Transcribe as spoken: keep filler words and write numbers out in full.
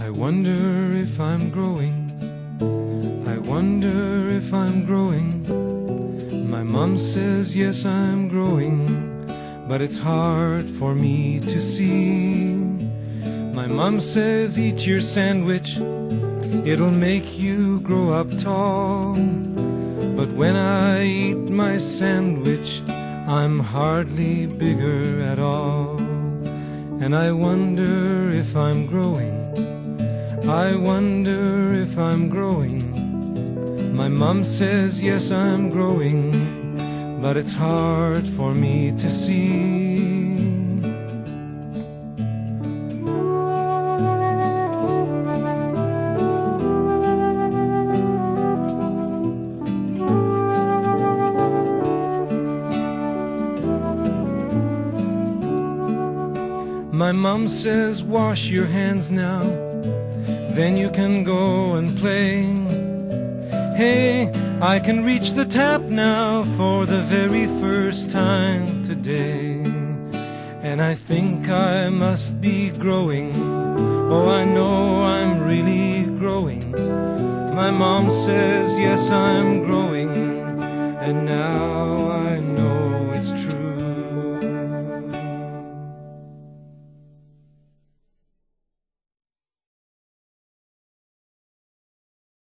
I wonder if I'm growing. I wonder if I'm growing. My mom says yes, I'm growing, but it's hard for me to see. My mom says eat your sandwich, it'll make you grow up tall. But when I eat my sandwich, I'm hardly bigger at all. And I wonder if I'm growing. I wonder if I'm growing. My mom says yes, I'm growing, but it's hard for me to see. My mom says wash your hands now, then you can go and play. Hey, I can reach the tap now for the very first time today. And I think I must be growing. Oh, I know I'm really growing. My mom says yes, I'm growing, and now I